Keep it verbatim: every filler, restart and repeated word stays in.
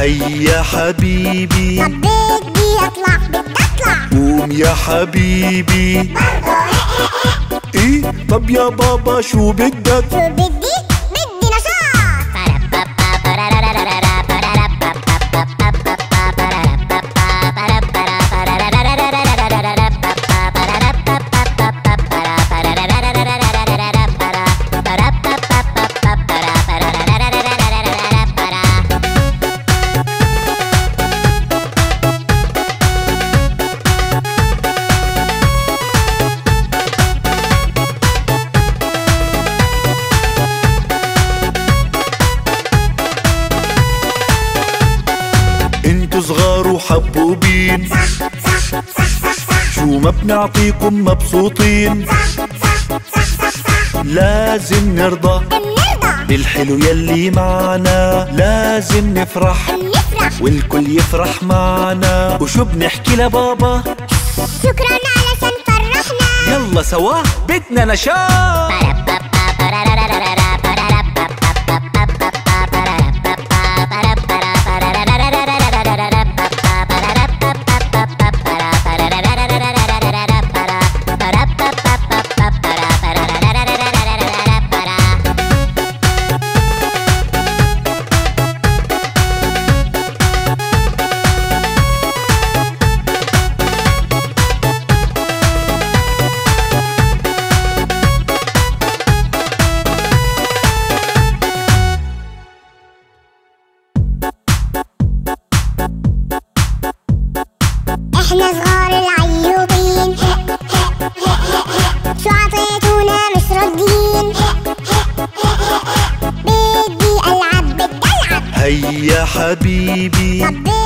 هيا حبيبي، طب بدي اطلع بدي اطلع. قوم يا حبيبي. برضه ايه طب يا بابا شو بدك؟ شو بدي؟ بدي نشاط. انتو صغار وحبوبين، شو ما بنعطيكم مبسوطين. لازم نرضى بنرضى بالحلو يلي معنا، لازم نفرح بنفرح. والكل يفرح معنا. وشو بنحكي لبابا؟ شكرا علشان فرحنا. يلا سوا بدنا نشاط. احنا صغار العيوبين، شو عطيتونا مش راضيين. بدي العب بدي العب. هيا حبيبي، طب